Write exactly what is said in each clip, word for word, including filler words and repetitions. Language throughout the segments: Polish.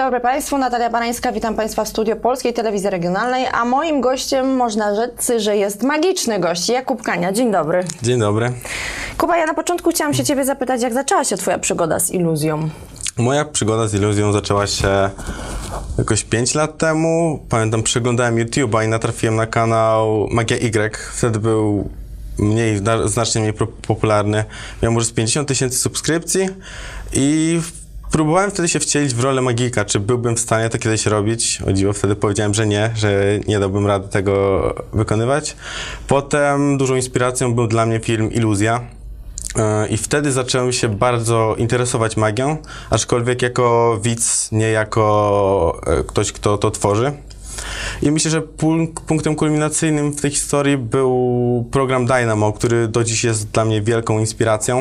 dobry Państwu, Natalia Barańska, witam Państwa w studio Polskiej Telewizji Regionalnej, a moim gościem można rzec, że jest magiczny gość, Jakub Kania. Dzień dobry. Dzień dobry. Kuba, ja na początku chciałam się Ciebie zapytać, jak zaczęła się Twoja przygoda z iluzją? Moja przygoda z iluzją zaczęła się jakoś pięć lat temu. Pamiętam, przeglądałem YouTube'a i natrafiłem na kanał Magia Y. Wtedy był mniej, znacznie mniej popularny. Miał może z pięćdziesiąt tysięcy subskrypcji i próbowałem wtedy się wcielić w rolę magika. Czy byłbym w stanie to kiedyś robić? O dziwo, wtedy powiedziałem, że nie, że nie dałbym rady tego wykonywać. Potem dużą inspiracją był dla mnie film Iluzja. I wtedy zacząłem się bardzo interesować magią, aczkolwiek jako widz, nie jako ktoś, kto to tworzy. I myślę, że punktem kulminacyjnym w tej historii był program Dynamo, który do dziś jest dla mnie wielką inspiracją.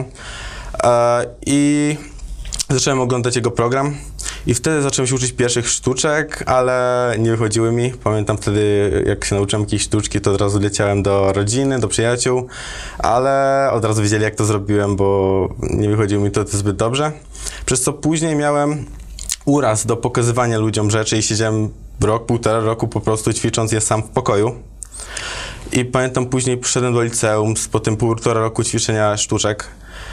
I zacząłem oglądać jego program i wtedy zacząłem się uczyć pierwszych sztuczek, ale nie wychodziły mi. Pamiętam wtedy, jak się nauczyłem jakiejś sztuczki, to od razu leciałem do rodziny, do przyjaciół, ale od razu wiedzieli, jak to zrobiłem, bo nie wychodziło mi to zbyt dobrze. Przez co później miałem uraz do pokazywania ludziom rzeczy i siedziałem rok, półtora roku po prostu ćwicząc je sam w pokoju. I pamiętam, później przyszedłem do liceum po tym półtora roku ćwiczenia sztuczek.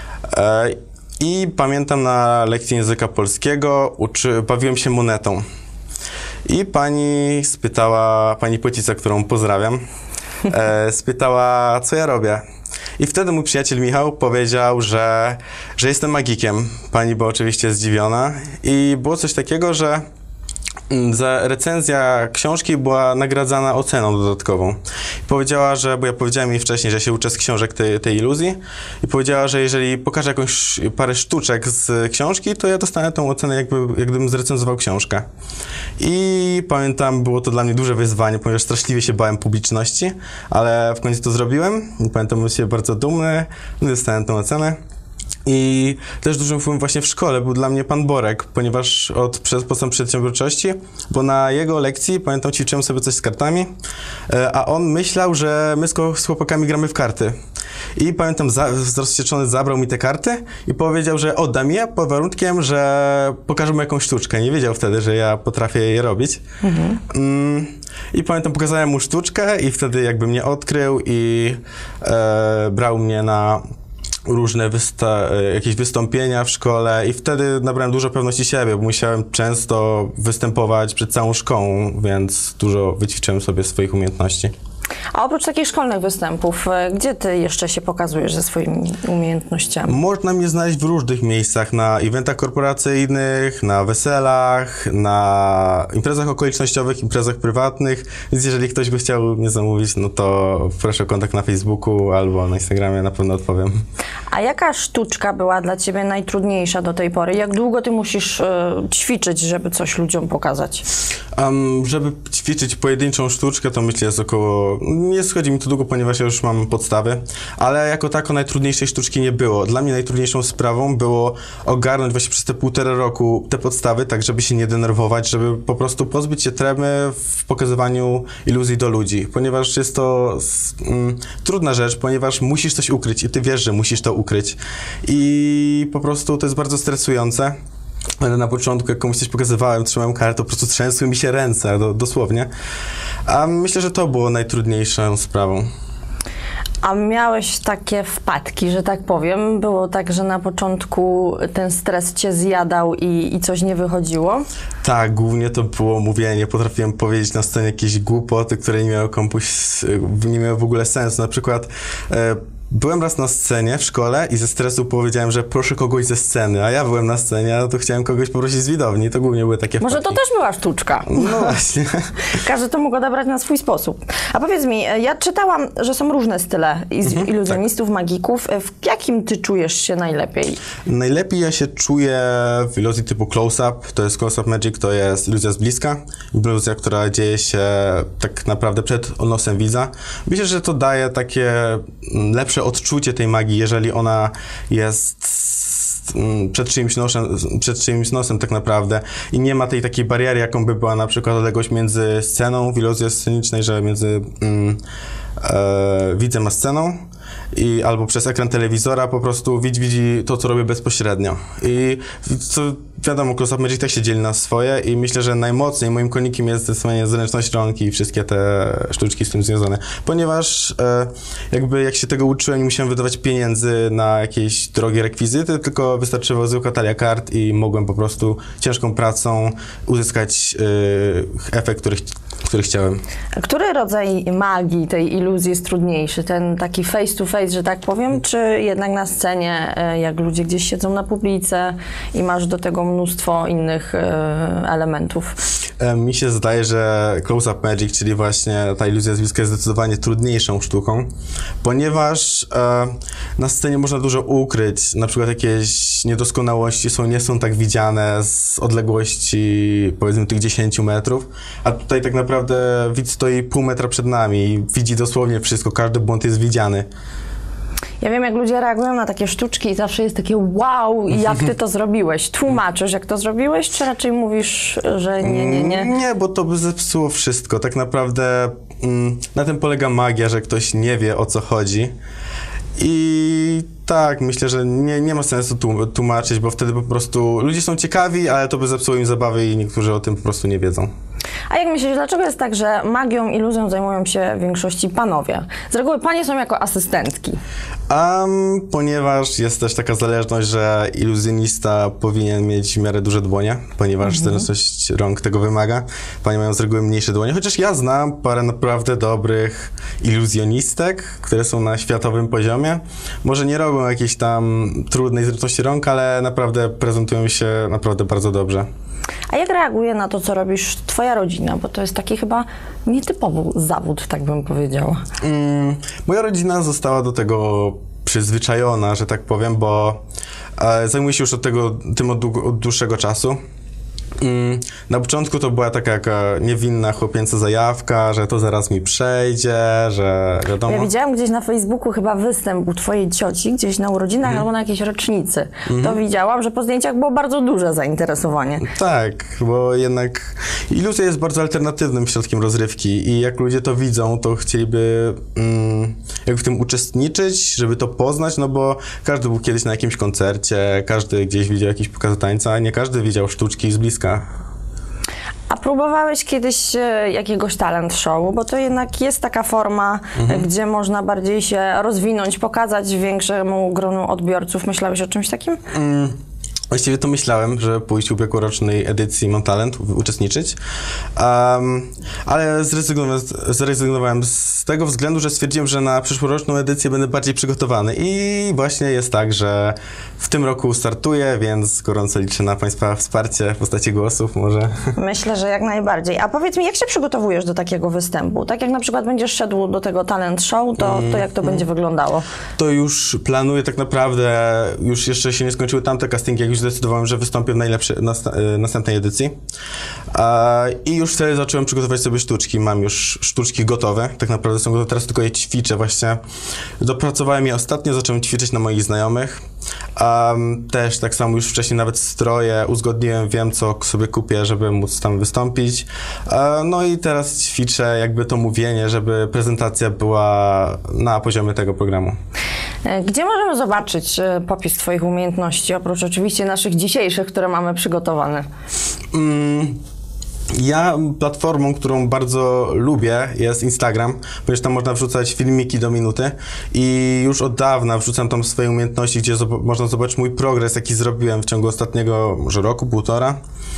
I pamiętam, na lekcji języka polskiego uczy, bawiłem się monetą. I pani spytała, pani Płycica, którą pozdrawiam, e, spytała, co ja robię. I wtedy mój przyjaciel Michał powiedział, że, że jestem magikiem. Pani była oczywiście zdziwiona i było coś takiego, że za recenzja książki była nagradzana oceną dodatkową. I powiedziała, że, bo ja powiedziałem jej wcześniej, że się uczę z książek tej, tej iluzji, i powiedziała, że jeżeli pokażę jakąś parę sztuczek z książki, to ja dostanę tą ocenę, jakby, jak gdybym zrecenzował książkę. I pamiętam, było to dla mnie duże wyzwanie, ponieważ straszliwie się bałem publiczności, ale w końcu to zrobiłem. I pamiętam, byłem się bardzo dumny, dostałem tą ocenę. I też dużym wpływem właśnie w szkole był dla mnie pan Borek, ponieważ od podstaw przedsiębiorczości, bo na jego lekcji, pamiętam, ćwiczyłem sobie coś z kartami, a on myślał, że my z chłopakami gramy w karty. I pamiętam, za, rozwścieczony zabrał mi te karty i powiedział, że oddam je pod warunkiem, że pokażę mu jakąś sztuczkę. Nie wiedział wtedy, że ja potrafię je robić. Mhm. Mm, I pamiętam, pokazałem mu sztuczkę i wtedy jakby mnie odkrył i e, brał mnie na różne wysta jakieś wystąpienia w szkole i wtedy nabrałem dużo pewności siebie, bo musiałem często występować przed całą szkołą, więc dużo wyćwiczyłem sobie swoich umiejętności. A oprócz takich szkolnych występów, gdzie Ty jeszcze się pokazujesz ze swoimi umiejętnościami? Można mnie znaleźć w różnych miejscach, na eventach korporacyjnych, na weselach, na imprezach okolicznościowych, imprezach prywatnych, więc jeżeli ktoś by chciał mnie zamówić, no to proszę o kontakt na Facebooku albo na Instagramie, na pewno odpowiem. A jaka sztuczka była dla Ciebie najtrudniejsza do tej pory? Jak długo Ty musisz y, ćwiczyć, żeby coś ludziom pokazać? Um, żeby ćwiczyć pojedynczą sztuczkę, to myślę, jest około... Nie schodzi mi to długo, ponieważ ja już mam podstawy, ale jako tako najtrudniejszej sztuczki nie było. Dla mnie najtrudniejszą sprawą było ogarnąć właśnie przez te półtora roku te podstawy, tak żeby się nie denerwować, żeby po prostu pozbyć się tremy w pokazywaniu iluzji do ludzi, ponieważ jest to mm, trudna rzecz, ponieważ musisz coś ukryć i ty wiesz, że musisz to ukryć i po prostu to jest bardzo stresujące. Ale na początku, jak komuś coś pokazywałem, trzymałem kartę, to po prostu trzęsły mi się ręce, do, dosłownie. A myślę, że to było najtrudniejszą sprawą. A miałeś takie wpadki, że tak powiem? Było tak, że na początku ten stres cię zjadał i, i coś nie wychodziło? Tak, głównie to było mówienie. Potrafiłem powiedzieć na scenie jakieś głupoty, które nie miały komuś, nie miały w ogóle sensu. Na przykład e, byłem raz na scenie w szkole i ze stresu powiedziałem, że proszę kogoś ze sceny, a ja byłem na scenie, a to chciałem kogoś poprosić z widowni. To głównie były takie wpadki. Może to też była sztuczka. No właśnie. Każdy to mógł odebrać na swój sposób. A powiedz mi, ja czytałam, że są różne style mhm, iluzjonistów, tak. magików. W jakim ty czujesz się najlepiej? Najlepiej ja się czuję w iluzji typu close-up. To jest close-up magic, to jest iluzja z bliska. Iluzja, która dzieje się tak naprawdę przed nosem widza. Myślę, że to daje takie lepsze odczucie tej magii, jeżeli ona jest przed czyimś nosem, przed czyimś nosem tak naprawdę i nie ma tej takiej bariery, jaką by była na przykład odległość między sceną w iluzji scenicznej, że między mm, e, widzem a sceną. i albo przez ekran telewizora po prostu widzi, widzi to, co robię bezpośrednio. I co wiadomo, Close Up Magic też się dzieli na swoje i myślę, że najmocniej moim konikiem jest zdecydowanie zręczność rąk i wszystkie te sztuczki z tym związane. Ponieważ e, jakby jak się tego uczyłem, nie musiałem wydawać pieniędzy na jakieś drogie rekwizyty, tylko wystarczyła zwykła talia kart i mogłem po prostu ciężką pracą uzyskać e, efekt, który, który chciałem. Który rodzaj magii, tej iluzji jest trudniejszy? Ten taki face to face, że tak powiem, czy jednak na scenie, e, jak ludzie gdzieś siedzą na publice i masz do tego mnóstwo innych e, elementów? E, mi się zdaje, że Close Up Magic, czyli właśnie ta iluzja z bliska, jest zdecydowanie trudniejszą sztuką, ponieważ e, na scenie można dużo ukryć, na przykład jakieś niedoskonałości są, nie są tak widziane z odległości powiedzmy tych dziesięciu metrów, a tutaj tak naprawdę widz stoi pół metra przed nami i widzi dosłownie wszystko, każdy błąd jest widziany. Ja wiem, jak ludzie reagują na takie sztuczki i zawsze jest takie wow, jak ty to zrobiłeś? Tłumaczysz, jak to zrobiłeś, czy raczej mówisz, że nie, nie, nie? Nie, bo to by zepsuło wszystko. Tak naprawdę mm, na tym polega magia, że ktoś nie wie, o co chodzi. I tak, myślę, że nie, nie ma sensu tłumaczyć, bo wtedy po prostu ludzie są ciekawi, ale to by zepsuło im zabawy i niektórzy o tym po prostu nie wiedzą. A jak myślisz, dlaczego jest tak, że magią, iluzją zajmują się w większości panowie? Z reguły panie są jako asystentki. Um, ponieważ jest też taka zależność, że iluzjonista powinien mieć w miarę duże dłonie, ponieważ mhm. zręczność rąk tego wymaga. Panie mają z reguły mniejsze dłonie, chociaż ja znam parę naprawdę dobrych iluzjonistek, które są na światowym poziomie. Może nie robią jakiejś tam trudnej zręczności rąk, ale naprawdę prezentują się naprawdę bardzo dobrze. A jak reaguje na to, co robisz twoja rodzina? Bo to jest taki chyba nietypowy zawód, tak bym powiedziała. Mm, moja rodzina została do tego przyzwyczajona, że tak powiem, bo e, zajmuję się już od tego, tym od, dług, od dłuższego czasu. Mm, na początku to była taka jaka niewinna chłopięca zajawka, że to zaraz mi przejdzie, że wiadomo. Ja widziałam gdzieś na Facebooku chyba występ u twojej cioci, gdzieś na urodzinach mm. albo na jakiejś rocznicy. Mm. To widziałam, że po zdjęciach było bardzo duże zainteresowanie. Tak, bo jednak iluzja jest bardzo alternatywnym środkiem rozrywki i jak ludzie to widzą, to chcieliby mm, jak w tym uczestniczyć, żeby to poznać, no bo każdy był kiedyś na jakimś koncercie, każdy gdzieś widział jakiś pokaz tańca, nie każdy widział sztuczki z bliska. A próbowałeś kiedyś e, jakiegoś talent show, bo to jednak jest taka forma, mhm. gdzie można bardziej się rozwinąć, pokazać większemu gronu odbiorców. Myślałeś o czymś takim? Mm. Właściwie to myślałem, że pójść w ubiegłorocznej edycji Mam Talent, uczestniczyć, um, ale zrezygnowałem, zrezygnowałem z tego względu, że stwierdziłem, że na przyszłoroczną edycję będę bardziej przygotowany i właśnie jest tak, że w tym roku startuję, więc gorąco liczę na Państwa wsparcie w postaci głosów może. Myślę, że jak najbardziej. A powiedz mi, jak się przygotowujesz do takiego występu? Tak jak na przykład będziesz szedł do tego talent show, to, to jak to mm. będzie wyglądało? To już planuję tak naprawdę, już jeszcze się nie skończyły tamte castingi, jak już zdecydowałem, że wystąpię w najlepszej, następnej edycji. I już wtedy zacząłem przygotować sobie sztuczki. Mam już sztuczki gotowe, tak naprawdę są gotowe, teraz tylko je ćwiczę właśnie. Dopracowałem je ostatnio, zacząłem ćwiczyć na moich znajomych. Um, też tak samo już wcześniej nawet stroje uzgodniłem, wiem co sobie kupię, żeby móc tam wystąpić. Um, no i teraz ćwiczę jakby to mówienie, żeby prezentacja była na poziomie tego programu. Gdzie możemy zobaczyć popis twoich umiejętności, oprócz oczywiście naszych dzisiejszych, które mamy przygotowane? Mm. Ja platformą, którą bardzo lubię, jest Instagram, ponieważ tam można wrzucać filmiki do minuty i już od dawna wrzucam tam swoje umiejętności, gdzie zob- można zobaczyć mój progres, jaki zrobiłem w ciągu ostatniego może roku, półtora.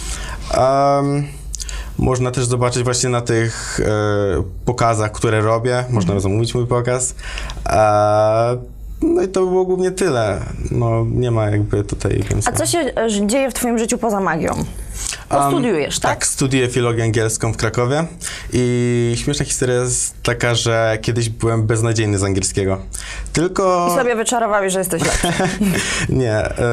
Um, można też zobaczyć właśnie na tych e, pokazach, które robię, można mm. zamówić mój pokaz. E, No i to było głównie tyle. No nie ma jakby tutaj więcej. A co się dzieje w twoim życiu poza magią? Bo um, studiujesz, tak? Tak, studiuję filologię angielską w Krakowie i śmieszna historia jest taka, że kiedyś byłem beznadziejny z angielskiego. Tylko... I sobie wyczarowałeś, że jesteś lepszy. Nie. Y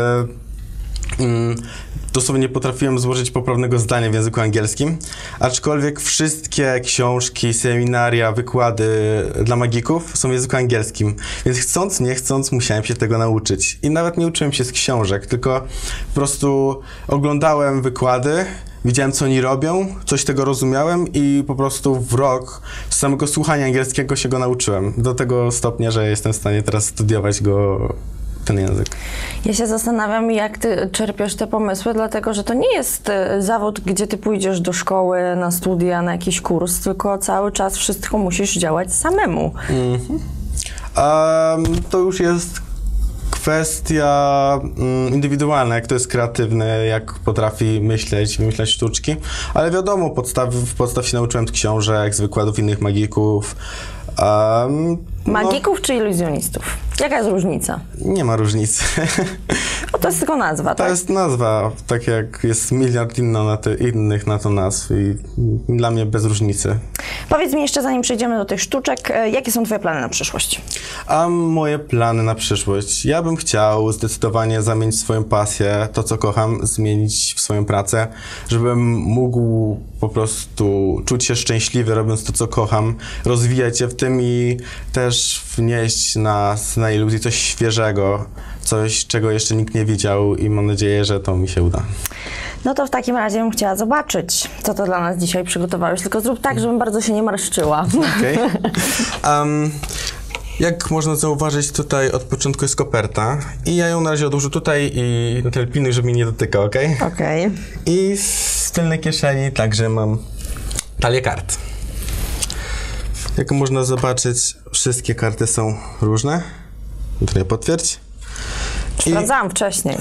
mm, dosłownie nie potrafiłem złożyć poprawnego zdania w języku angielskim, aczkolwiek wszystkie książki, seminaria, wykłady dla magików są w języku angielskim, więc chcąc, nie chcąc musiałem się tego nauczyć. I nawet nie uczyłem się z książek, tylko po prostu oglądałem wykłady, widziałem co oni robią, coś tego rozumiałem i po prostu w rok samego słuchania angielskiego się go nauczyłem. Do tego stopnia, że jestem w stanie teraz studiować go, ten język. Ja się zastanawiam, jak ty czerpiesz te pomysły, dlatego że to nie jest e, zawód, gdzie ty pójdziesz do szkoły, na studia, na jakiś kurs, tylko cały czas wszystko musisz działać samemu. Mhm. Um, to już jest kwestia mm, indywidualna, jak to jest kreatywny, jak potrafi myśleć, wymyślać sztuczki, ale wiadomo, podstaw, podstaw się nauczyłem z książek, z wykładów innych magików. Um, Magików no, czy iluzjonistów? Jaka jest różnica? Nie ma różnicy. No to jest tylko nazwa, To tak? jest nazwa, tak jak jest miliard inno na te, innych na to nazw i dla mnie bez różnicy. Powiedz mi jeszcze, zanim przejdziemy do tych sztuczek, e, jakie są twoje plany na przyszłość? A moje plany na przyszłość? Ja bym chciał zdecydowanie zamienić swoją pasję, to co kocham, zmienić w swoją pracę, żebym mógł po prostu czuć się szczęśliwy, robiąc to co kocham, rozwijać się w tym i też wnieść na, na iluzji coś świeżego, coś czego jeszcze nikt nie widział i mam nadzieję, że to mi się uda. No to w takim razie bym chciała zobaczyć, co to dla nas dzisiaj przygotowałeś, tylko zrób tak, żebym bardzo się nie marszczyła. Okej. Okay. Um, jak można zauważyć, tutaj od początku jest koperta i ja ją na razie odłożę tutaj i na tyle pilnuj, żeby mi nie dotykał, ok? Okej. Okay. I z tylnej kieszeni także mam talię kart. Jak można zobaczyć, wszystkie karty są różne. Tutaj potwierdź. Sprawdzałam I... wcześniej.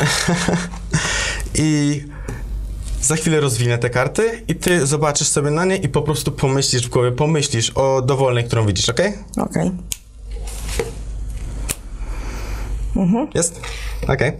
I za chwilę rozwinę te karty i ty zobaczysz sobie na nie i po prostu pomyślisz w głowie, pomyślisz o dowolnej, którą widzisz, ok? Okej. Okay. Mhm. Jest? Okej. Okay.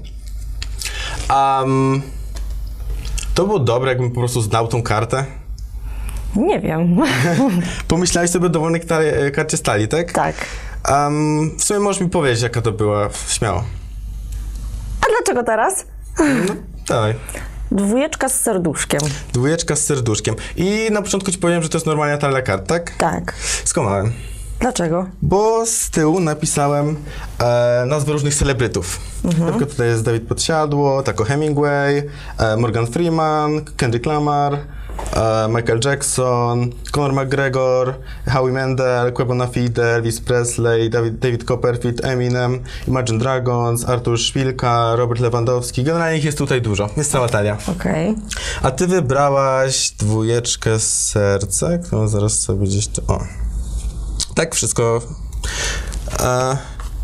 Um, to było dobre, jakbym po prostu znał tą kartę. Nie wiem. Pomyślałeś sobie o dowolnej karcie stali, tak? Tak. Um, w sumie możesz mi powiedzieć, jaka to była, śmiało. A dlaczego teraz? No, dawaj. Dwójeczka z serduszkiem. Dwójeczka z serduszkiem. I na początku ci powiem, że to jest normalna talia kart, tak? Tak. Skomałem. Dlaczego? Bo z tyłu napisałem e, nazwy różnych celebrytów. Mhm. Na przykład tutaj jest Dawid Podsiadło, Taco Hemingway, e, Morgan Freeman, Kendrick Lamar, e, Michael Jackson, Conor McGregor, Howie Mandel, Quebo Fide, Elvis Presley, David, David Copperfield, Eminem, Imagine Dragons, Artur Szpilka, Robert Lewandowski. Generalnie ich jest tutaj dużo. Jest cała talia. Okej. Okay. A ty wybrałaś dwójeczkę z serca, którą zaraz sobie gdzieś... To, o. Tak, wszystko. E,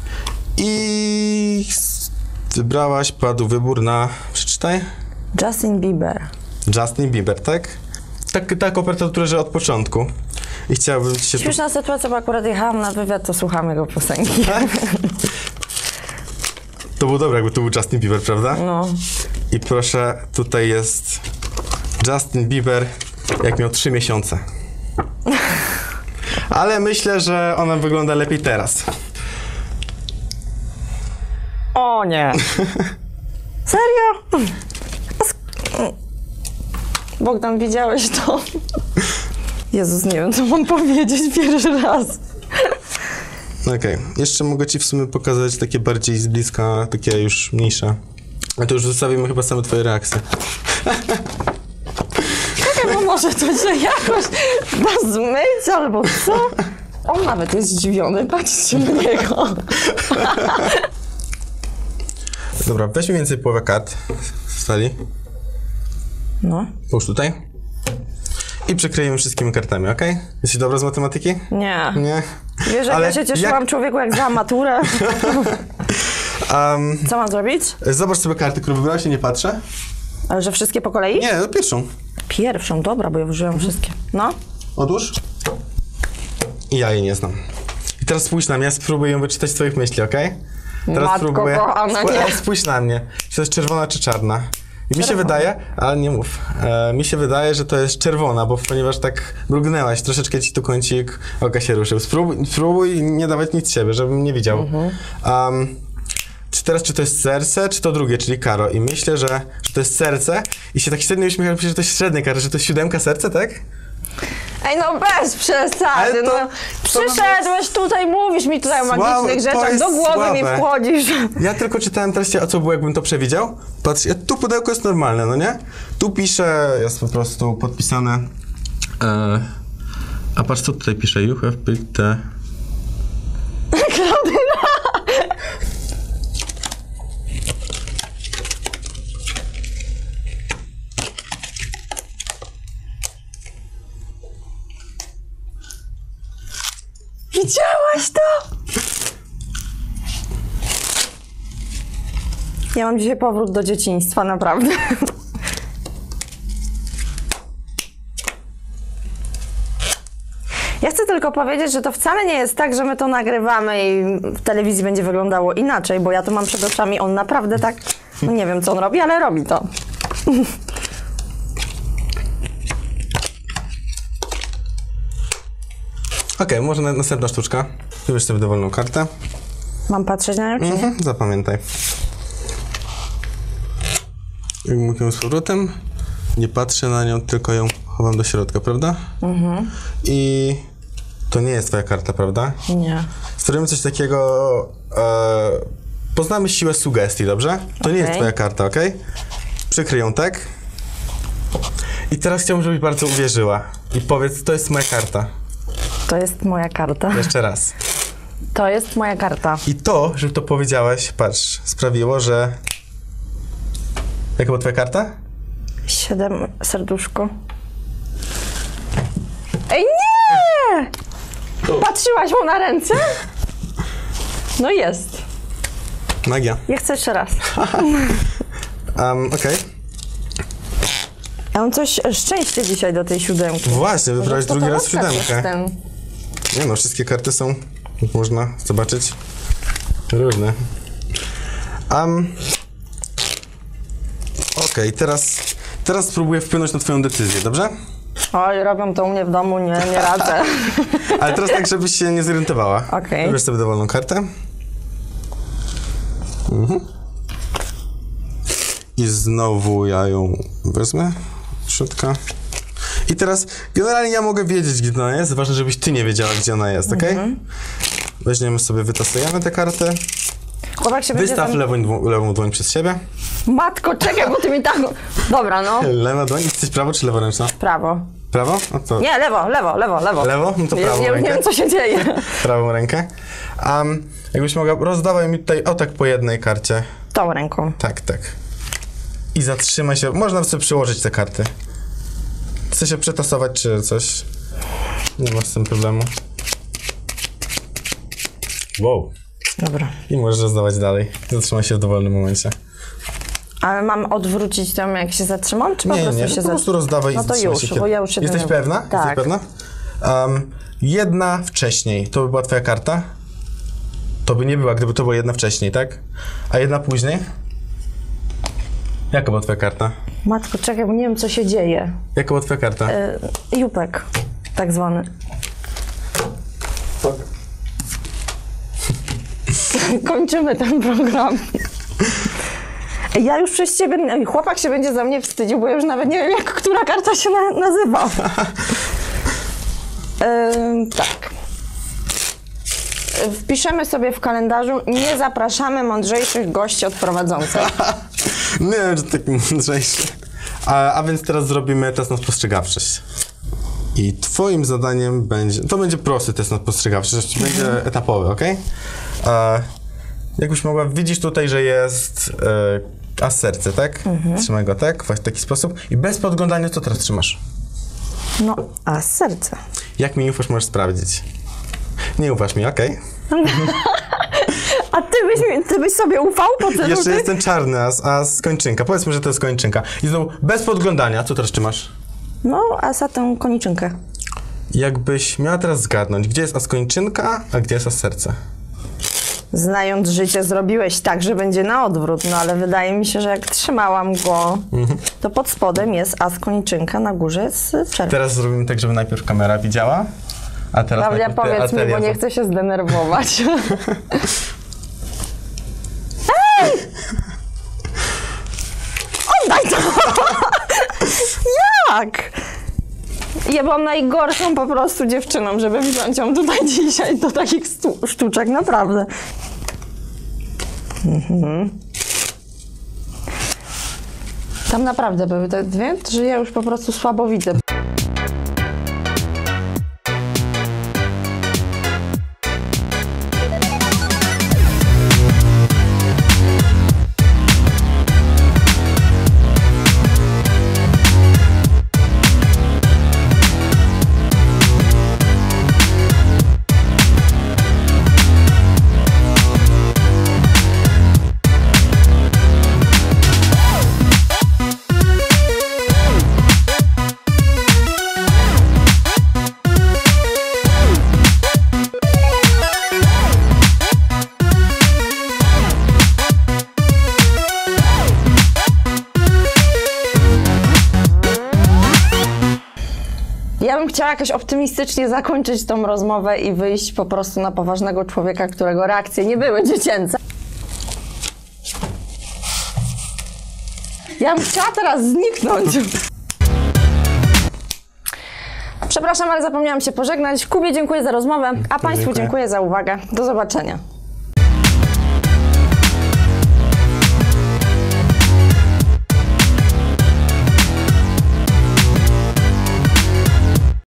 I wybrałaś, padł wybór na... Przeczytaj. Justin Bieber. Justin Bieber, tak? Tak, ta koperta, która że od początku. I chciałbym ci się... Śmieszna sytuacja, bo akurat jechałam na wywiad, to słucham jego piosenki. Tak? To było dobre, jakby to był Justin Bieber, prawda? No. I proszę, tutaj jest Justin Bieber, jak miał trzy miesiące. Ale myślę, że ona wygląda lepiej teraz. O nie! Serio? Bogdan, widziałeś to? Jezus, nie wiem, co mam powiedzieć pierwszy raz. Okej, okay. Jeszcze mogę ci w sumie pokazać takie bardziej z bliska, takie już mniejsze. A to już zostawimy chyba same twoje reakcje. Czekaj, bo może to się jakoś da zmyć, albo co? On nawet jest zdziwiony, patrzcie na niego. Dobra, weźmy więcej połowę kart z talii. No. Połóż tutaj. I przykryjemy wszystkimi kartami, ok? Jesteś dobra z matematyki? Nie. Nie? Wiesz, jak Ale ja się cieszyłam jak... człowieku, jak za maturę. um, Co mam zrobić? Zobacz sobie karty, które wybrałeś, nie patrzę. Ale że wszystkie po kolei? Nie, no pierwszą. Pierwszą, dobra, bo ja użyłam mhm. wszystkie. No. Odłóż. I ja jej nie znam. I teraz spójrz na mnie, spróbuj ją wyczytać z twoich myśli, ok? Teraz Matko spróbuję. kochana, nie. Spójrz na mnie. Czy to jest czerwona czy czarna? I mi się wydaje, ale nie mów, e, mi się wydaje, że to jest czerwona, bo ponieważ tak mrugnęłaś, troszeczkę ci tu kącik oka się ruszył. Spróbuj, spróbuj nie dawać nic z siebie, żebym nie widział. Mhm. Um, czy teraz, czy to jest serce, czy to drugie, czyli karo. I myślę, że, że to jest serce i się tak średnio uśmiecham, że to jest średnie karo, że to jest siódemka serce, tak? Ej, no bez przesady, to, no. Przyszedłeś tutaj, mówisz mi tutaj o słabe, magicznych rzeczach, do głowy słabe. mi wchodzisz. Ja tylko czytałem teraz, a co było, jakbym to przewidział? Patrz, ja, tu pudełko jest normalne, no nie? Tu pisze, jest po prostu podpisane, e, A patrz, co tutaj pisze. You have picked the... Klaudyna! Widziałaś to? Ja mam dzisiaj powrót do dzieciństwa, naprawdę. Ja chcę tylko powiedzieć, że to wcale nie jest tak, że my to nagrywamy i w telewizji będzie wyglądało inaczej, bo ja to mam przed oczami, on naprawdę tak, no nie wiem co on robi, ale robi to. Okej, okay, może na, następna sztuczka. Wybierz sobie dowolną kartę. Mam patrzeć na nią? Mhm, zapamiętaj. Jak mówię z powrotem, nie patrzę na nią, tylko ją chowam do środka, prawda? Mhm. I to nie jest twoja karta, prawda? Nie. Stworzymy coś takiego, e, poznamy siłę sugestii, dobrze? To okay. nie jest twoja karta, ok? Przykryj ją tak. I teraz chciałbym, żebyś bardzo uwierzyła. I powiedz, to jest moja karta. To jest moja karta. Jeszcze raz. To jest moja karta. I to, że to powiedziałaś, patrz, sprawiło, że... Jaka była twoja karta? Siedem serduszko. Ej, nie! Patrzyłaś mu na ręce? No jest. Magia. Ja chcę jeszcze raz. um, Okej. Okay. Ja mam coś szczęście dzisiaj do tej siódemki. Właśnie, wybrałeś drugi raz siódemkę. Jestem. Nie no, wszystkie karty są, jak można zobaczyć, różne. Um, Okej, okay, teraz, teraz spróbuję wpłynąć na twoją decyzję, dobrze? Oj, robią to u mnie w domu, nie, nie radzę. Ale teraz tak, żebyś się nie zorientowała. Okej. Okay. Wybierz sobie dowolną kartę. Mhm. I znowu ja ją wezmę. Środka. I teraz generalnie ja mogę wiedzieć, gdzie ona jest. Ważne, żebyś ty nie wiedziała, gdzie ona jest, okej? Okay? Mhm. Weźmiemy sobie, wytasujemy tę kartę. Chłopak się Wystaw będzie tam... lewą, lewą dłoń przez siebie. Matko, czekaj, bo ty mi tak... Dobra, no. Lewa dłoń. Jesteś prawo czy leworęczna? Prawo. Prawo? A to... Nie, lewo, lewo, lewo, lewo. Lewo? No to prawą ja, rękę. Nie wiem, co się dzieje. Prawą rękę. Um, jakbyś mogła, rozdawaj mi tutaj o tak po jednej karcie. Tą ręką. Tak, tak. I zatrzymaj się. Można sobie przyłożyć te karty. Chcę się przetasować czy coś. Nie ma z tym problemu. Wow. Dobra. I możesz rozdawać dalej. Zatrzymaj się w dowolnym momencie. Ale mam odwrócić to, jak się zatrzymam, czy po nie, prostu nie, się po prostu rozdawaj no i to zatrzymaj już, się. Kiedy... bo ja już się Jesteś nie... pewna? Tak. Jesteś pewna? Um, jedna wcześniej, to by była twoja karta? To by nie była, gdyby to była jedna wcześniej, tak? A jedna później? Jaka była twoja karta? Matko, czekaj, bo nie wiem, co się dzieje. Jaka była twoja karta? Y, Jupek, tak zwany. Tak. Kończymy ten program. Ja już przez ciebie, chłopak się będzie za mnie wstydził, bo ja już nawet nie wiem, jak która karta się na, nazywa. Yy, tak. Wpiszemy sobie w kalendarzu, nie zapraszamy mądrzejszych gości od prowadzących. Nie wiem, że taki mądrzejszy. A, a więc teraz zrobimy test na spostrzegawczość. I twoim zadaniem będzie, to będzie prosty test na spostrzegawczość, będzie etapowy, ok? A, jakbyś mogła, widzisz tutaj, że jest e, as serce, tak? Mhm. Trzymaj go tak, w taki sposób. I bez podglądania, co teraz trzymasz? No, as serce. Jak mi ufasz, możesz sprawdzić. Nie ufasz mi, okej? Okay? A ty byś, ty byś sobie ufał po tylu Jeszcze tych? jest ten czarny as, as kończynka. Powiedzmy, że to jest kończynka. I znowu, bez podglądania, co teraz trzymasz? No, asa tę koniczynkę. Jakbyś miała teraz zgadnąć, gdzie jest as kończynka, a gdzie jest as serce? Znając życie, zrobiłeś tak, że będzie na odwrót, no ale wydaje mi się, że jak trzymałam go, mhm. to pod spodem jest as koniczynka, na górze jest czerw. Teraz zrobimy tak, żeby najpierw kamera widziała, a teraz Klaudia, powiedz mi, bo nie chcę się zdenerwować. Ej! Oddaj to! Jak? Ja byłam najgorszą po prostu dziewczyną, żeby wziąć ją tutaj dzisiaj do takich sztuczek, naprawdę. Mhm. Tam naprawdę były te dwie, że ja już po prostu słabo widzę. bym chciała jakoś optymistycznie zakończyć tą rozmowę i wyjść po prostu na poważnego człowieka, którego reakcje nie były dziecięce. Ja bym chciała teraz zniknąć. Przepraszam, ale zapomniałam się pożegnać. Kubie dziękuję za rozmowę, a Państwu Dziękuję. dziękuję za uwagę. Do zobaczenia.